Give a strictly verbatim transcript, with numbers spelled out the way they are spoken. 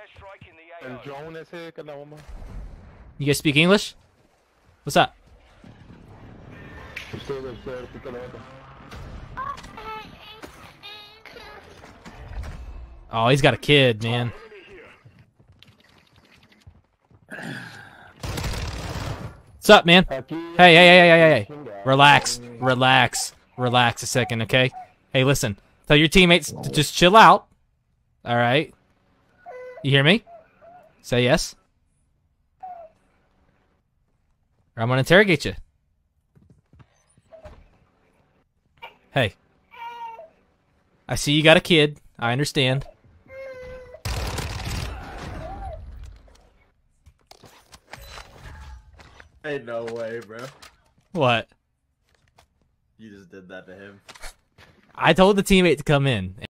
El drone ese que es la bomba. You guys speak English? What's up? Usted, usted, pica la bota. Oh, he's got a kid, man. What's up, man? Hey, hey, hey, hey, hey, hey. Relax, relax, relax a second, okay? Hey, listen. Tell your teammates to just chill out. All right? You hear me? Say yes. Or I'm gonna interrogate you. Hey. I see you got a kid. I understand. Ain't no way, bro. What? You just did that to him. I told the teammate to come in.